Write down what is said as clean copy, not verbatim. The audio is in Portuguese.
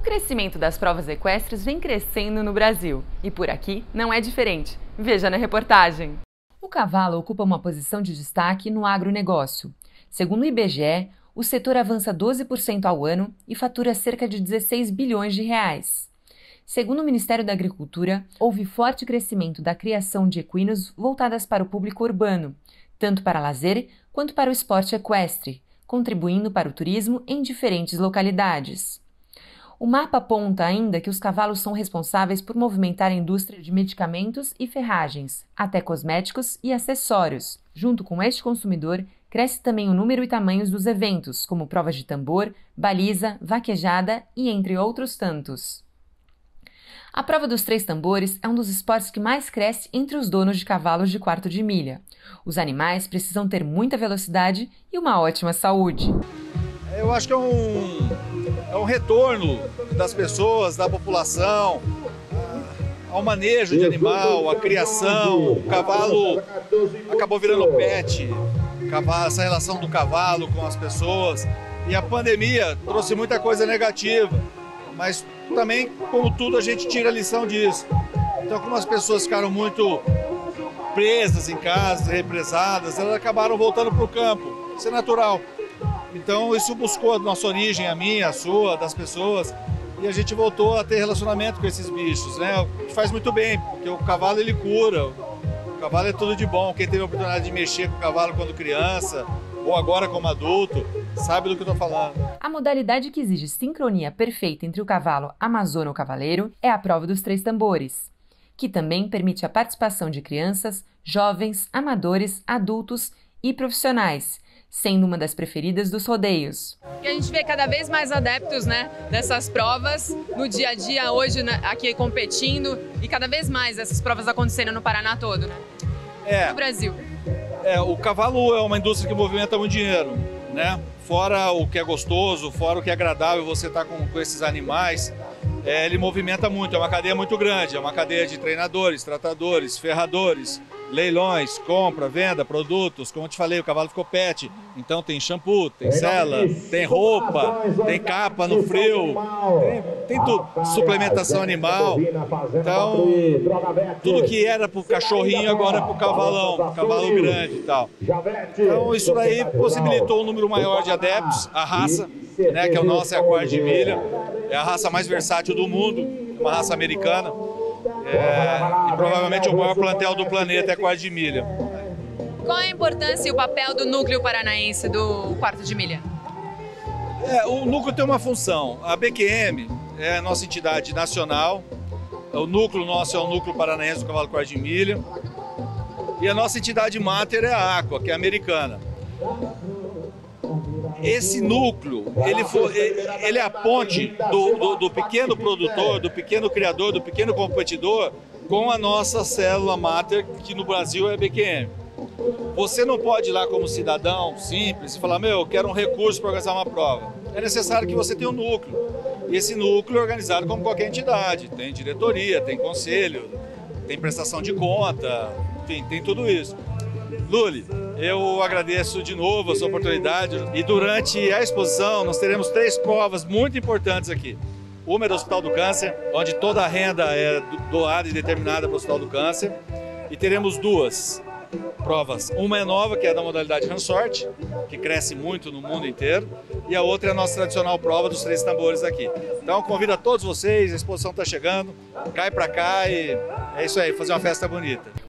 O crescimento das provas equestres vem crescendo no Brasil e por aqui não é diferente. Veja na reportagem. O cavalo ocupa uma posição de destaque no agronegócio. Segundo o IBGE, o setor avança 12% ao ano e fatura cerca de 16 bilhões de reais. Segundo o Ministério da Agricultura, houve forte crescimento da criação de equinos voltadas para o público urbano, tanto para lazer quanto para o esporte equestre, contribuindo para o turismo em diferentes localidades. O mapa aponta ainda que os cavalos são responsáveis por movimentar a indústria de medicamentos e ferragens, até cosméticos e acessórios. Junto com este consumidor, cresce também o número e tamanhos dos eventos, como provas de tambor, baliza, vaquejada e entre outros tantos. A prova dos 3 tambores é um dos esportes que mais cresce entre os donos de cavalos de quarto de milha. Os animais precisam ter muita velocidade e uma ótima saúde. Eu acho que é um retorno das pessoas, da população, ao manejo de animal, à criação. O cavalo acabou virando pet, essa relação do cavalo com as pessoas. E a pandemia trouxe muita coisa negativa, mas também, como tudo, a gente tira a lição disso. Então, como as pessoas ficaram muito presas em casa, represadas, elas acabaram voltando para o campo. Isso é natural. Então isso buscou a nossa origem, a minha, a sua, das pessoas, e a gente voltou a ter relacionamento com esses bichos, né? O que faz muito bem, porque o cavalo ele cura, o cavalo é tudo de bom. Quem teve a oportunidade de mexer com o cavalo quando criança, ou agora como adulto, sabe do que eu estou falando. A modalidade que exige sincronia perfeita entre o cavalo amazona ou cavaleiro é a prova dos 3 tambores, que também permite a participação de crianças, jovens, amadores, adultos e profissionais, sendo uma das preferidas dos rodeios. A gente vê cada vez mais adeptos, dessas provas no dia a dia, hoje aqui competindo, e cada vez mais essas provas acontecendo no Paraná todo, no Brasil. O cavalo é uma indústria que movimenta muito dinheiro, né? Fora o que é gostoso, fora o que é agradável você estar com esses animais, ele movimenta muito, é uma cadeia muito grande, é uma cadeia de treinadores, tratadores, ferradores, leilões, compra, venda, produtos. Como eu te falei, o cavalo ficou pet, então tem shampoo, tem sela, tem roupa, tem capa no frio, tem tudo, suplementação animal. Então, tudo que era para o cachorrinho agora é para o cavalão, cavalo grande e tal. Então, isso daí possibilitou um número maior de adeptos, a raça, que é o nosso, é a quarta de milha, é a raça mais versátil do mundo, uma raça americana. E provavelmente o maior plantel do planeta é quarto de milha. Qual a importância e o papel do núcleo paranaense do quarto de milha? O núcleo tem uma função. A BQM é a nossa entidade nacional, o núcleo nosso é o núcleo paranaense do cavalo quarto de milha, e a nossa entidade máter é a Aqua, que é americana. Esse núcleo, ele é a ponte do pequeno produtor, do pequeno criador, do pequeno competidor com a nossa célula máter, que no Brasil é a BQM. Você não pode ir lá como cidadão simples e falar, eu quero um recurso para organizar uma prova. É necessário que você tenha um núcleo. E esse núcleo é organizado como qualquer entidade. Tem diretoria, tem conselho, tem prestação de conta, enfim, tem tudo isso. Luli, eu agradeço de novo a sua oportunidade e durante a exposição nós teremos 3 provas muito importantes aqui. Uma é do Hospital do Câncer, onde toda a renda é doada e determinada para o Hospital do Câncer, e teremos 2 provas. Uma é nova, que é da modalidade Ransorte, que cresce muito no mundo inteiro, e a outra é a nossa tradicional prova dos 3 tambores aqui. Então convido a todos vocês, a exposição está chegando, cai para cá e é isso aí, fazer uma festa bonita.